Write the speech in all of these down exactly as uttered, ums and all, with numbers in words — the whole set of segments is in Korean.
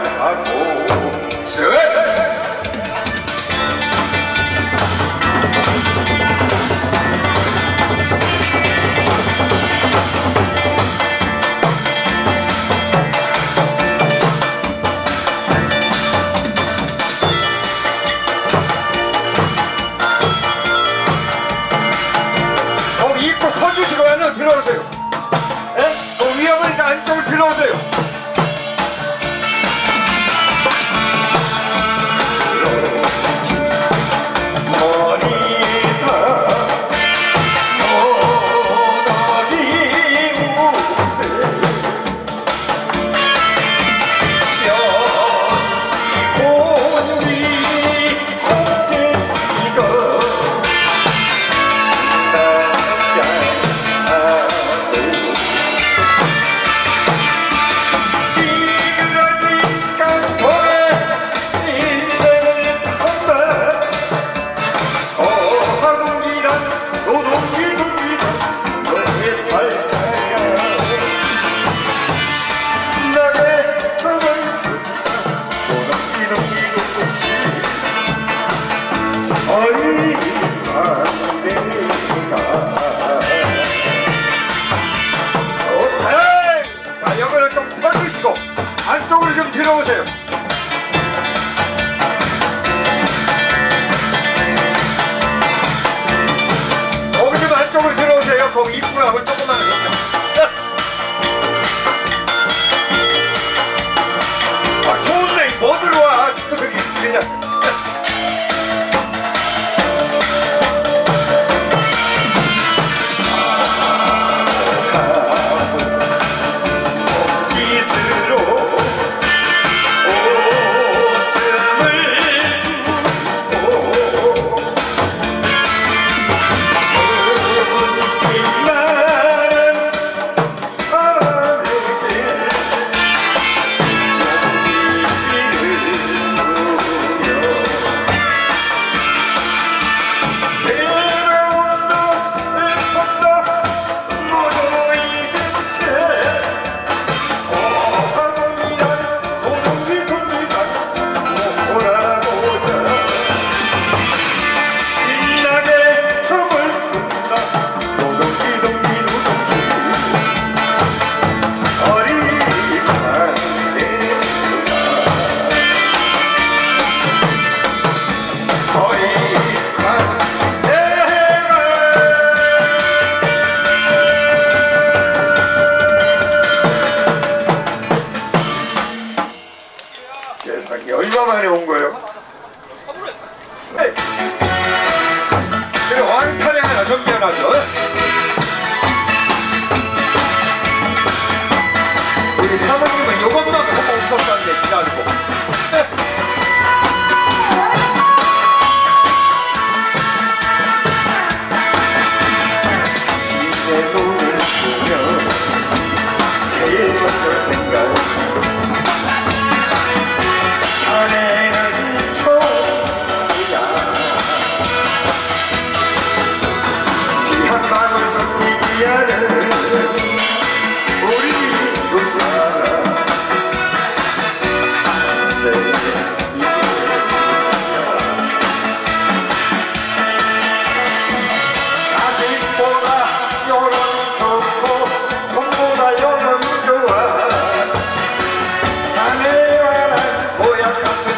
안쪽으로 좀 들어오세요. 거기 좀 안쪽으로 들어오세요. 거기 입구하고 조금만 아, 좋은데 뭐 들어와. 그냥 그냥 얼마 만에 온 거예요? 네. 그래 왕타령 하나 정비해놔서 우리 사모님은 이것만 보고 웃었다는데 기다리고 집에 눈을 보면 제일 먼저 생각 자네는 초야 비 한 방울 섞이지 않은 우리 두 사람 자식보다 여론 좋고 돈보다 여론 좋아 자네와 난 모양 같은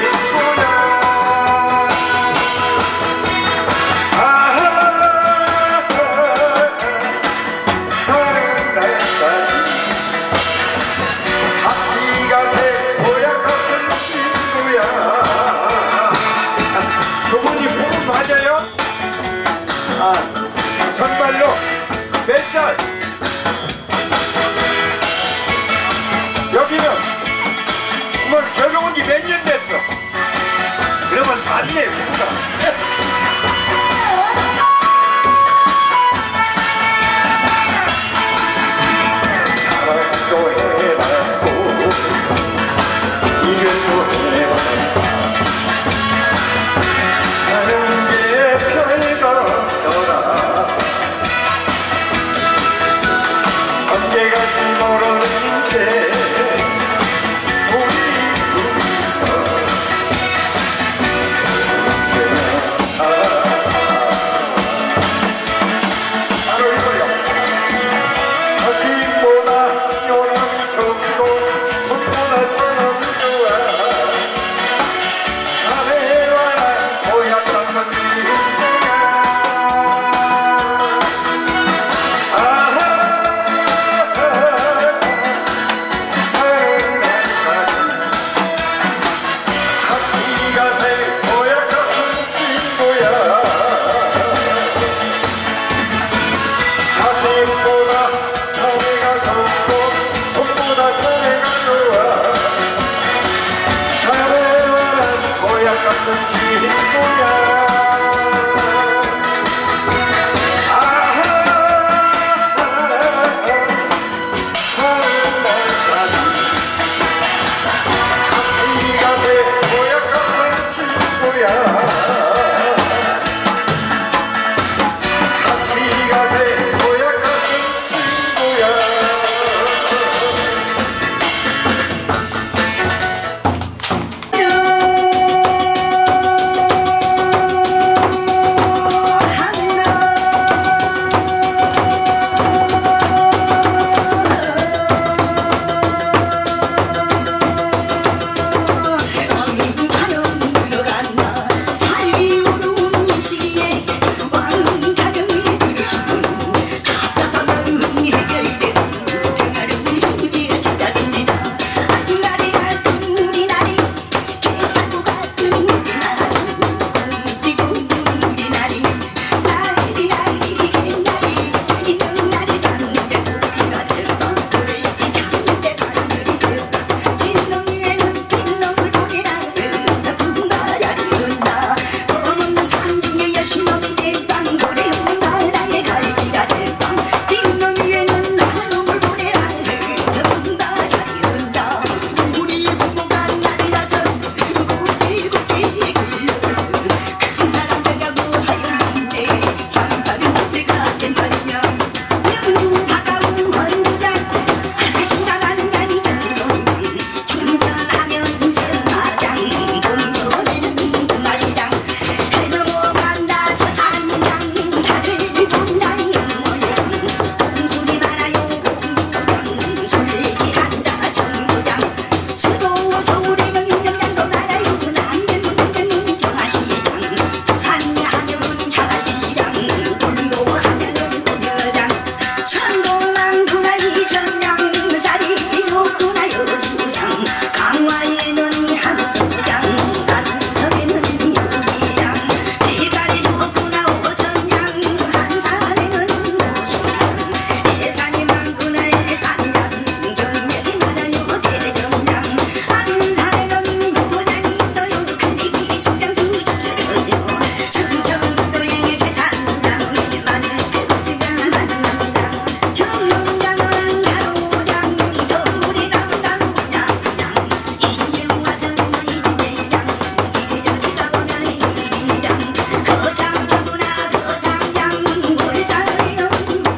정말로 몇 살? 여기는 뭐 결혼한 지 몇 년 됐어? 그러면 맞네 부부가. 사랑도 해봤고 이별도 해봤고 사는 게 별거더라. 언제 갈지 모르는 인생 우리 동화에는 한소장 한섬에는 유리장 대가리 좋구나 오천장 한산에는 오십장 해산이 많구나 해산장 경력이 많아요 대정장 안산에는 부장이 있어요 큰애기 숙장 수주져요 충청북도행의 대산장 많은 배우지가 많답니다 청룡장은 가로장 동물이 담당 분야장 인제와서는 인제장 이리저리 가보면 이리장 거창하구나 거창장 울산에는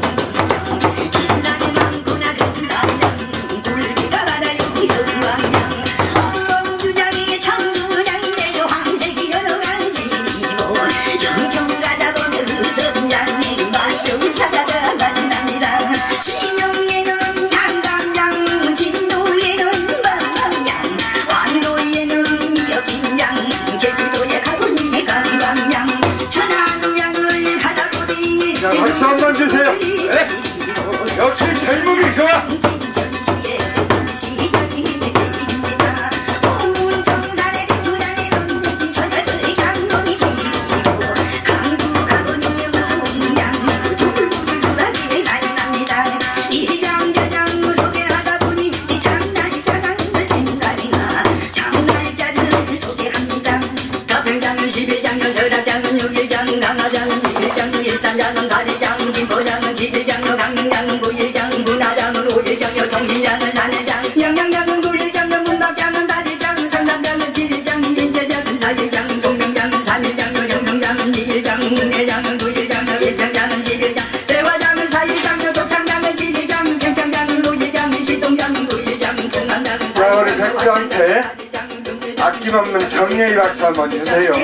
인산이 많구나 근산장 굴기가 많아요 영광장 엄봉주장이 청주장인데요 황색이 여러 가지이고 영천 가다 보면 의선장이 맛좋은 사과가 많이 납니다 진영에는 당감장 진도에는 방방장 완도에는 미역긴장 제주도에 가보니 강방장 천안장을 가다 보니 자, 박수 한번 주세요. 네? 역시 젊음이 좋아. 전시에 시장이 내립니다 홍문청산의 대두장에는 처녀들 장롱이 지고 강구 가보니 홍양 두글두글 소각이 많이 납니다 이장 저장 소개하다 보니 이 장날짜가 생각이 나 장날짜를 소개합니다 가평장은 십일장 여설학장은 육일장 강화장은 이일장 일산장은 가리장 김포장은 칠일장 강릉장은 구일장 군화장은 오일장 통신장은 삼일장 영양장은 구일장 문박장은 팔일장 성남장은 칠일장 인제장은 사일장 동명장은 삼일장 정성장은 이일장 문해장은 구일장 일평장은 십일장 대화장은 사일장 도창장은 칠일장 평창장은 오일장 시동장은 구일장 동남장은 자, 우리 백수한테 아낌없는 경례의 박수 한번 주세요.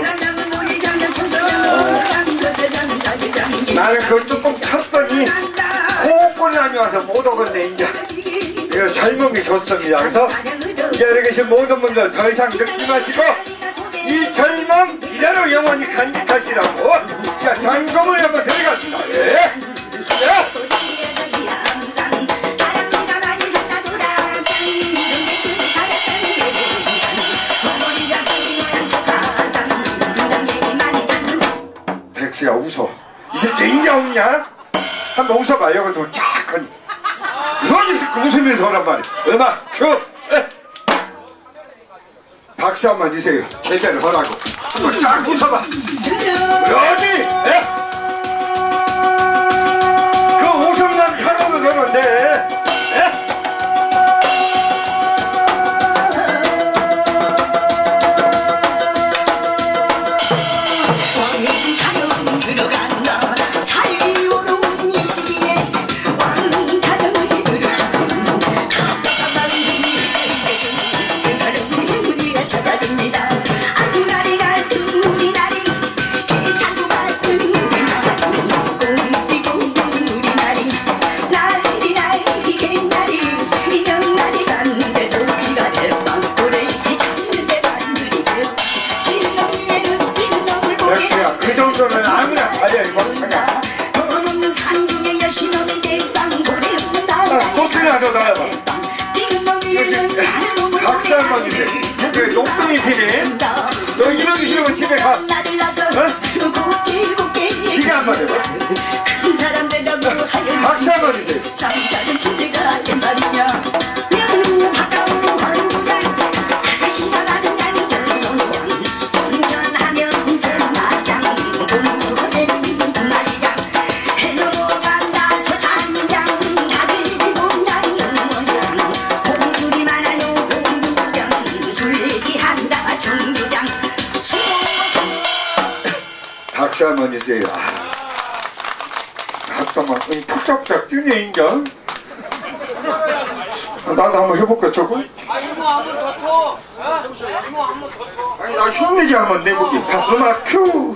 나는 그걸 조금 쳤더니 호흡곤란이 와서 못 오겠네 이제. 이거 젊음이 좋습니다. 그래서 이제 여기 계신 모든 분들 더 이상 늙지 마시고 이 젊음 이대로 영원히 간직하시라고. 자, 장검을 한번 들어갑시다. 예. 예. 백수야 웃어. 이 새끼 인자 웃냐? 한번 웃어봐. 여기서 착하니 이거지 그 웃으면서 오란 말이야. 음악 큐. 에. 박수 한번 주세요. 제대로 하라고. 한번 쫙 웃어봐. 어디? 에? 그 웃음만 하고도 되는데 에? 그 정도는 아무나 달려 이거 하냐? 소스라도 넣어봐. 박수 한번 주세요. 그 녹둥이 피니 너 이러기 싫으면 집에 가. 어? 네가 한번 해봐. 박수 한번 주세요. 박수 한번 주세요. 박수 한번 푹짝푹짝 뛰네 인정. 나도 한번 해볼까 저거? 아 이모 한번 더 쳐. 이모 한번 더 쳐. 아니 나 흉내지 한번 내보기. 음악 큐.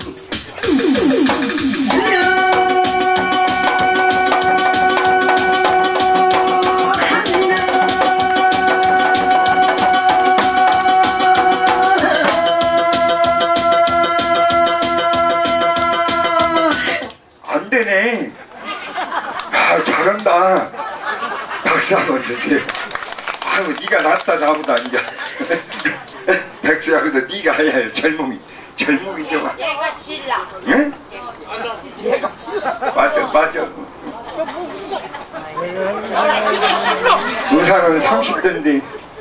안 되네. 아 잘한다. 박수 한번 주세요. 아유 네가 낫다 나보다 이제. 야야야 젊음이 젊음이 좋아. 응? 맞아 맞아. 의상은 삼십 대인데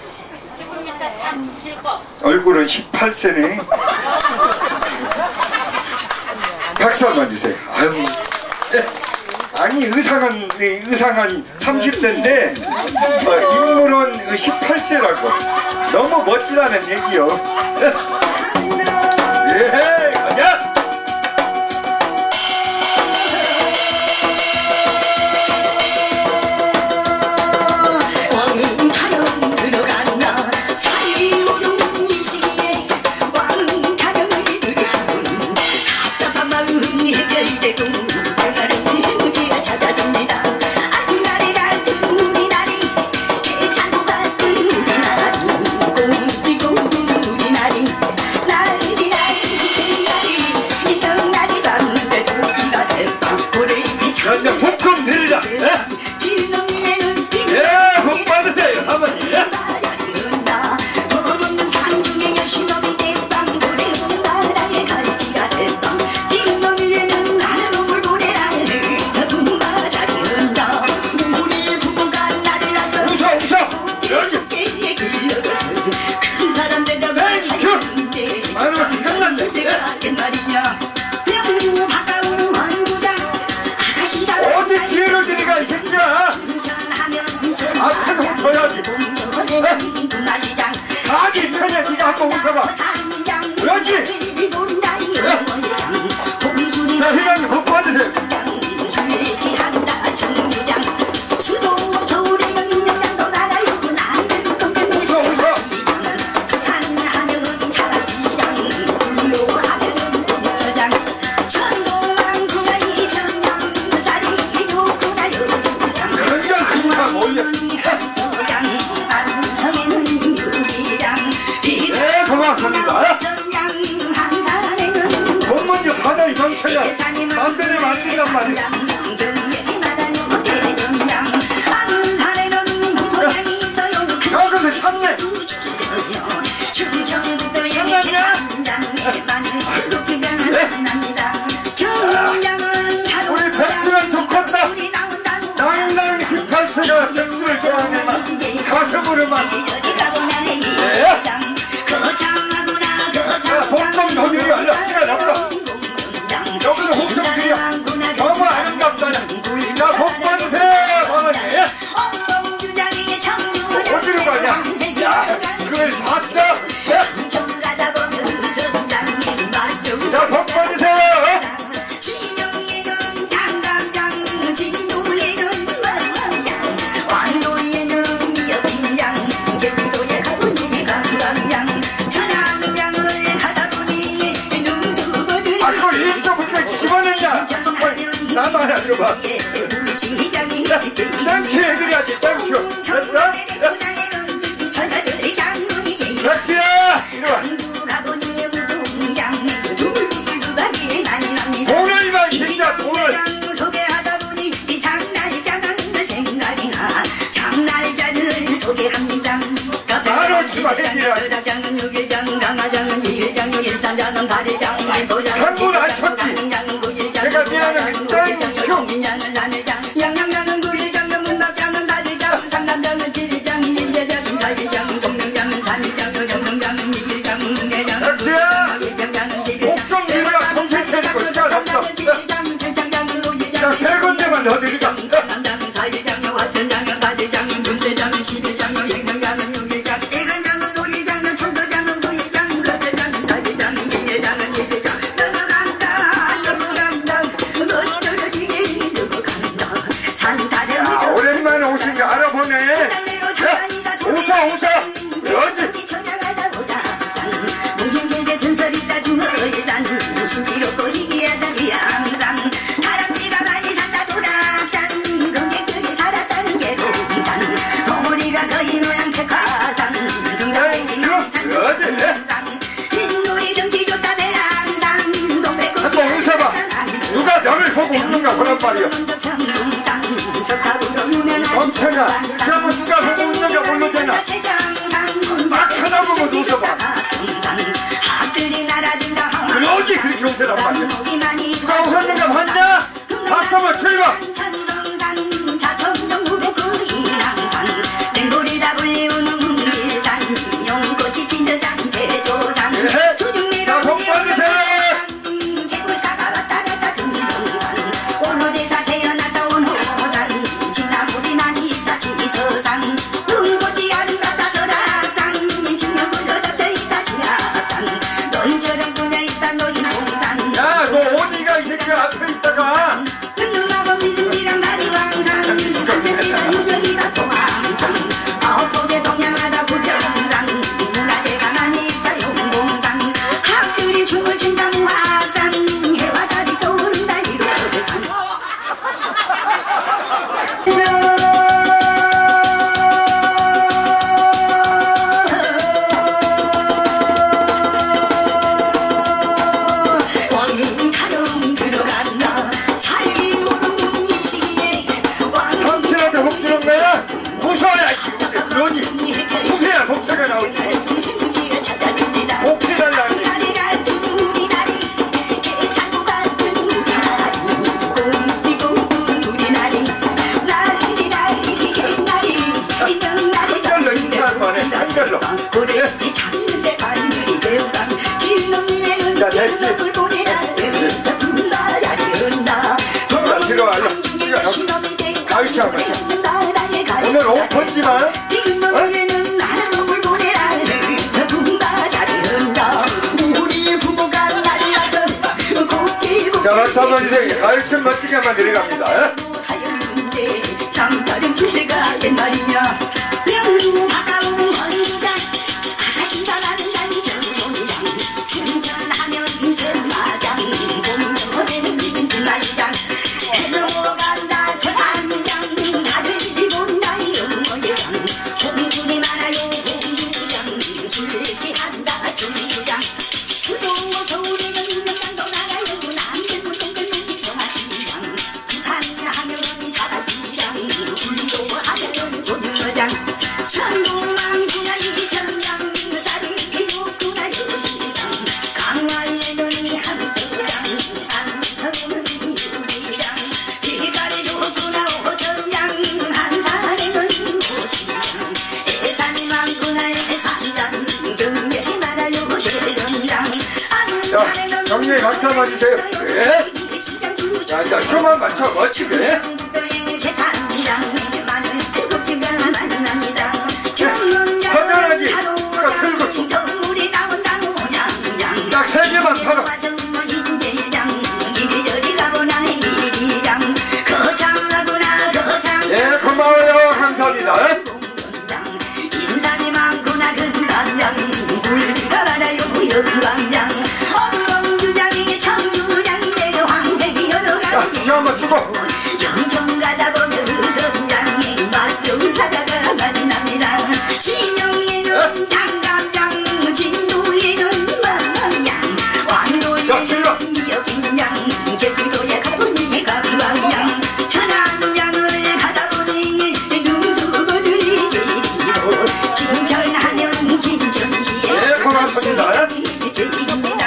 얼굴은 십팔 세네. 박수 한번 주세요. 아유. 아니 의상은 의상은 삼십 대인데 어, 인물은 십팔 세라고. 너무 멋지다는 얘기요. 예, 가자. 복좀 드리자. 예, 복 받으세요, 사모님. 어디 기회를 드리가 이 새끼야. 앞에서 줘야지. 가기 편해. 니가 한번 웃어봐. 그렇지. 자, 회장님 복 받으세요. 웃어 웃어. 네, 고맙습니다. 돈 먼저 받아 이 멍청이야. 맘대로 만든단 말이야. 자, 근데 참네. 우리 백수는 좋겠다. 당당 십팔 세가 백수를 좋아하네만 가슴으로만. 예. 자, 복좀 더 드려. 얼른 시간 없어. 여기서 복좀 드려. 너무 아름답잖아. 자, 복 받으세요, 사모님. 어디로 가냐? 야, 그걸 봤어? 자, 복 받으세요. 아, 그걸 일점부터 집어넣냐? 나도 하나 줘봐. 땡큐 해드려야지, 땡큐. 됐어? 백수야, 이리와. 돈을 봐, 진짜 돈을. 바로 집어해드려야지. 전부 안 쳤지. 내가 미안해. 땡큐. 양양장은 구일장, 문박장은 팔일장, 삼남장은 칠일장, 인제장은 사일장, 동명장은 삼일장, 정성장은 이일장, 문대장, 백수야, 복좀 드리라. 정신 차리고 시간 없어. 자, 세 군데만 더 드리자. 남장은 사일장, 화천장은 팔일장, 문대장은 십일장, 행성장은 육일장, 대관장은 오일장, 청도장은 구일장, 거제장은 사일장, 인제장은 칠일장. 너도 간다, 너도 간다, 너 떨어지게 너도 간다. 야, 오랜만에 오신 거 알아보네. 야, 웃어 웃어. 그러지. 무గిం제제 전설이 따준 의산 신비롭고 희귀하던 이 항상 사람들과 많이 산다 도락산 긍객들이 살았다는 게 동산 동물이가 거의 모양 백화산 등산객이 많이 찾는 동산 흰놀이 등기 좋다 대항산 동백꽃이 한번 웃어봐. 누가 너를 보고 웃는가 그런 말이야. 멍청아, 그러면 누가 보고 웃는가 모르잖아. 막 쳐다보고 웃어봐. 있지. 자, 들어와요. 가위치 한번 쳐. 오늘 오픈지만 자, 박수 한번 주세요. 가위치 멋지게 한번 내려갑니다. 장다른 시세가 옛말이냐 명주 가까운 건주장 아가씨가 나는 장정동장 춘천하면 인천마장 공정호대는 금마장 넘어간다 서산장 나를 본다 영모예장 공주이 많아요 공주장 술래지한다 중주장 수도원 서울에는 영광도 나가요 남대문 동근문 경화시장 부산하면 자바지장 울도하면 고등어장 천둥만 구나이 천장 쌀이 좋구나 여기장 강화에는 함서장 함서는 유리장 비가리 좋구나 오천장 한산에는 오시장 애산이 많구나 애산장 경례이 많아요 대전장 자, 정리에 박수 한번 주세요. 예. 자, 자, 춤 한번 춰 멋지게. 허전하지? 그러니까 틀고 춤. 딱 세 개만 팔아. 예, 고마워요. 감사합니다. 인산이 많구나 근산장 물리가 많아요 영광장 엉엉주장이 청주장이 내가 황색이 여러 자, 가지 춤 한번 추고. 영천 가다 보면 의성장이 맛좋은 사과가 많이 납니다 진영에는 당감장 진도에는 망망장 왕도에는 미역인장 제주도에 가보니 가방장 천안장을 가다 보니 능수거들이 제일이고 김천하면 김천시에 네, 고맙습니다. 제일입니다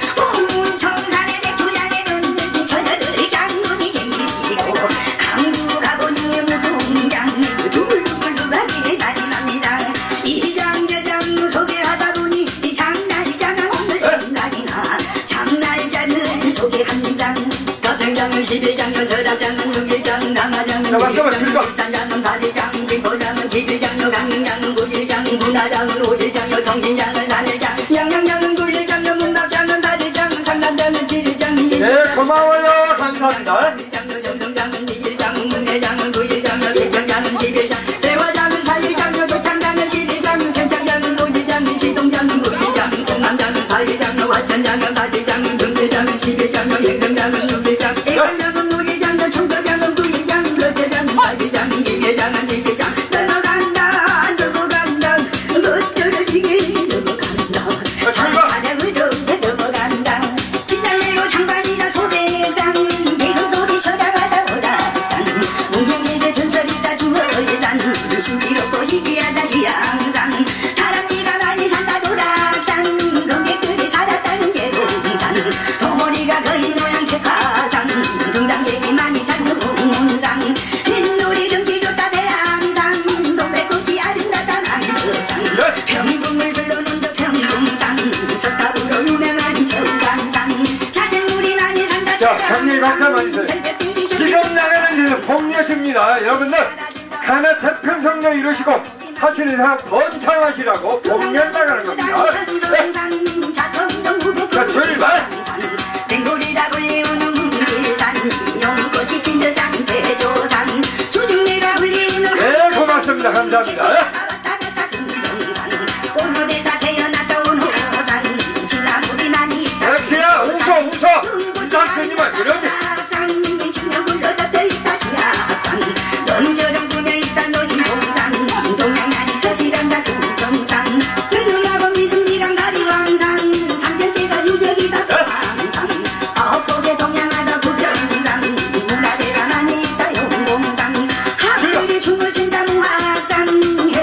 홍문청산의 백두장에는 처녀들 장군이 제일이고 강주 가보니 무동장에 둘둘수박이 난리 납니다 이장저장 소개하다 보니 장날장은 생각이 나 장날장을 소개합니다 가평장 십일장 여설합장은 육일장 남화장은 자, 맞춰, 맞춰. 일산장은 팔일장 김포장은 칠일장 여강릉장은 구일장 군화장은 오일장 여통신장은 삼일장 양양장은 구일장 여문답장은 팔일장 상남장은 칠일장 네, 고마워요. 감사합니다. 정성장은 이일장 문내장은 구일장 백평장은 십일장 대화장은 사일장 도창장은 십일장 ken장장은 오일장 시동장은 구일장 동남장은 사일장 화천장은 팔일장 경대장은 십일장 행성장은 육일장 애관장은 오일장 총도장은 구일장 롯데장은 팔일장 김해장은 십일장 넘어간다 넘어간다 못 떨어지게 넘어간다 산바닥으로 넘어간다 진달래로 장반이나 소백산 대금소리 쳐다가다 오락산 문경세세 전설이다 주월산 신비롭고 희귀하다 이양산 다람쥐가 많이 산다 도락산 검객들이 살았다는 계룡산 도머리가 거의 모양 백화산 등장객이 많이 찾는 공문산 흰놀이 등기 좋다 대양산 동백꽃이 아름다다 남극산 평풍을 둘러놓은 평풍산 석탑으로 유명한 청강산 자생물이 많이 산다 자, 경리 박수 한번 주세요. 지금 나가는 데는 복녀십니다. 여러분들, 가나 태평성령 이루시고 하시는 사 번창하시라고 복녀 나가는 겁니다. 네. 자, 출발! 뱅골이라 불리우는 문길산 용꽃이 핀 듯한 대조산 수중내가 불리는 네, 고맙습니다. 감사합니다. 오노대사 태어났다 오노산 지나무리 많이 있다 그렇지야, 웃어, 웃어. 장수님은 이러지. 산 불러다 있다 지하산 너희처럼 분에 있다 노인봉산 동양난이 서시간다 금성산 능능하고 믿음지간 가리왕산 삼천제가 유적이다 왕산 아홉곡에 동양하다 구경산 문화재가 많이 있다 용봉산 하늘이 춤을 춘다 무학산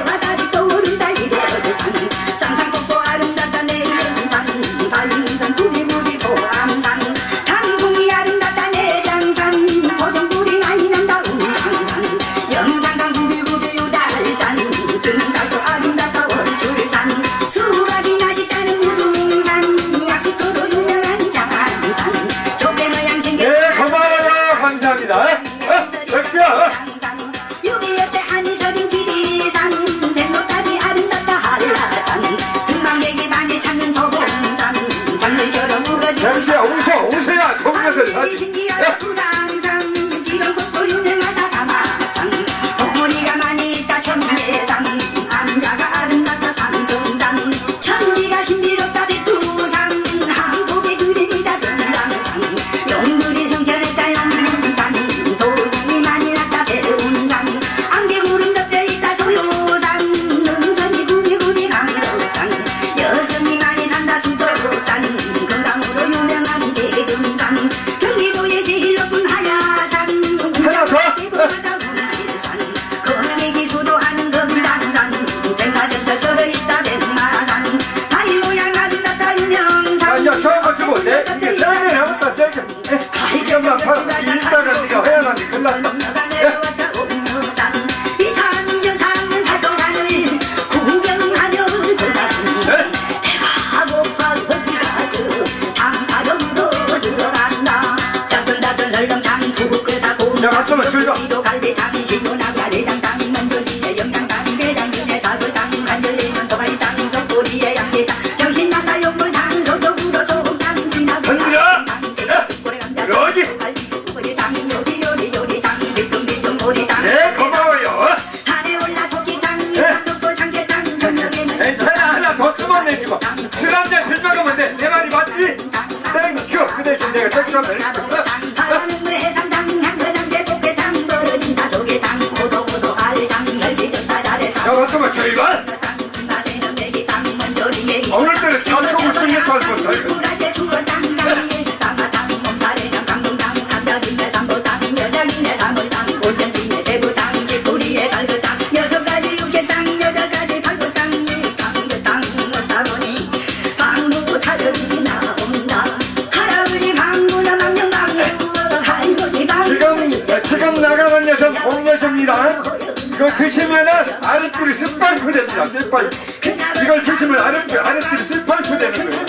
깜깜해. 바라는 물 해삼당 향그당 대포개당 벌어진다 조개당 고도고도 알당 혈기좋다 잘해당 잡았으면 절반. 맛에는 배기당 먼저리에 어느 때는 자초를 쓰게 살고 살고. 구라제 중어당 당위에 사마당 몸살에당 강동당 감자김에 삼보당 여자김에 사물당 온전심에 대구당 집구리에 갈그당 여섯 가지 육개당 여덟 가지 팔보당 강교당 못다 보니 방구 타령이 나온다 할아버지 방구나 망령 방구 할머니 방구 지금 지금 나가는 녀석 공녀십니다. 이거 드시면은 아랫줄이 슬퍼지고 됩니다. 슬퍼. 이걸 드시면 아랫줄 아랫줄이 슬퍼지고 되는 거예요.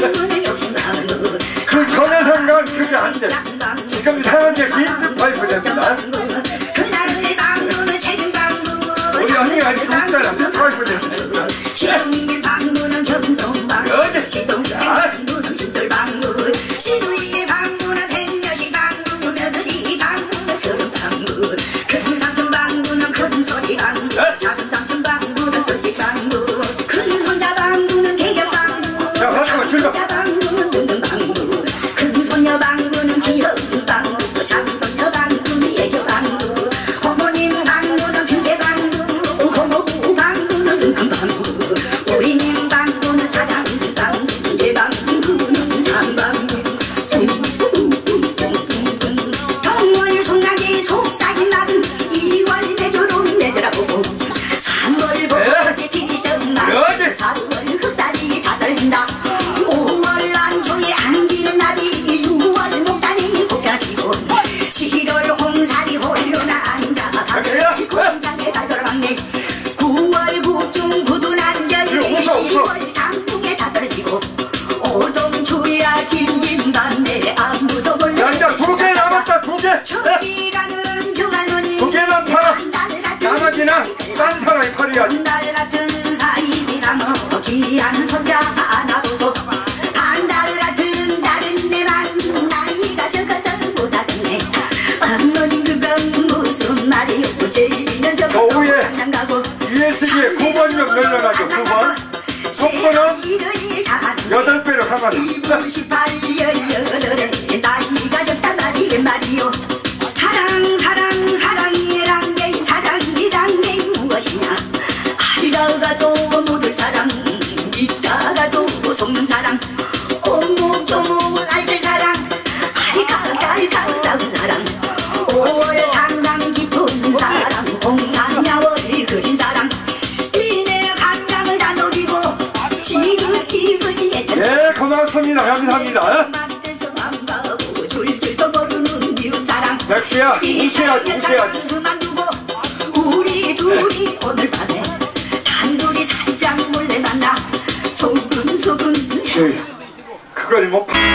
그 전에 상관 그게 안 돼. 지금 상한 것이 슬퍼지고 됩니다. 우리 언니가 아직 없잖아. 슬퍼지고 됩니다. 시동민 방구는 겸손방구 시동생 방구는 신설방구 시두이의 방구는 백녀시 방구 며느리 방구는 서른방구 큰 삼촌 방구는 큰소리 방구 작은 삼촌 방구는 솔직 방구 큰 손자 방구는 대견 방구 작은 손자 방구는 등등 방구 큰 손녀 방구는 귀여운 방구 작은 손녀 방구는 애교 방구 어머님 방구는 핑계 방구 고모부 방구는 등등 방구 우리님 방구는 사랑 방구 내 방구는 단방구 동월 송나기 속삭임 나는 이월 매조롱 매더라고 삼월 벚꽃이 피던 날 사월 흑살이 다 떨어진다 오월 안종에 안지는 날이 유월 목단이 볶여지고 칠월 홍살이 홀로 앉아 공상에 달 돌아갔네 구월 국중 부두난절 시월 당풍에 다 떨어지고 오동 초야 길긴 밤에 아무도 몰라 양자 두 개 남았다. 두 개. 저기 가는 조간론이 두 개만 팔아. 나머지는 딴 사람이 팔아야지. 달 같은 사이비 상어 귀한 손자 하나보소 반달 같은 다른 내만 나이가 적어서 못하겠네 어머님 그건 무슨 말이오 제일이는 저거 오후에 안 가고 유에스비에 구 번이면 늘려가죠. 구 번. 속도는 여덟 배로 가면 이십팔 열여덟에 나이가 적다 말이 말이오 사랑 사랑 사랑이란 게 사랑이란 게 무엇이냐 알다가도 모를 사랑 믿다가도 속는 사랑 오목조목 알들 사랑 알카알카 싸운 사랑 오월 상당 깊은 사랑 공상야월 그린 사랑 이내 감정을 다 녹이고 지긋지긋이 했던 네, 고맙습니다. 감사합니다. 백시야, 우세야, 우세야. 그만두고 우리 둘이 오늘 밤에 단둘이 살짝 몰래 만나 소근소근 씨, 그걸 못 파.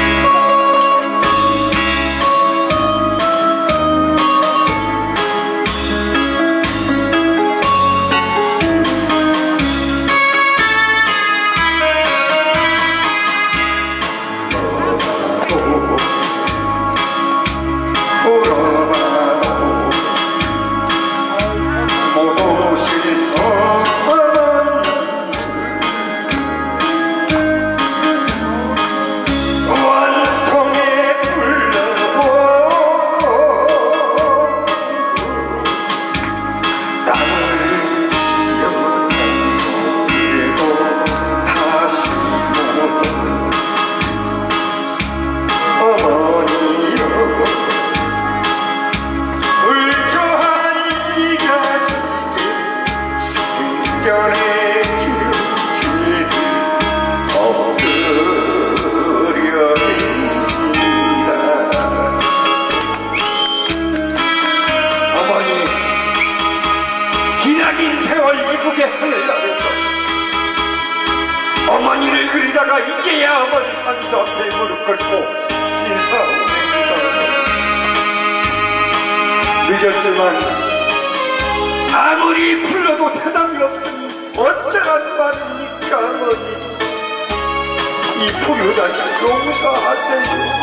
어머니를 그리다가 이제야 어머니 산수 앞에 무릎 꿇고 인사하고 늦었지만 아무리 불러도 대답이 없으니 어쩌란 말입니까 어머니 이 불효 다시 용서하세요.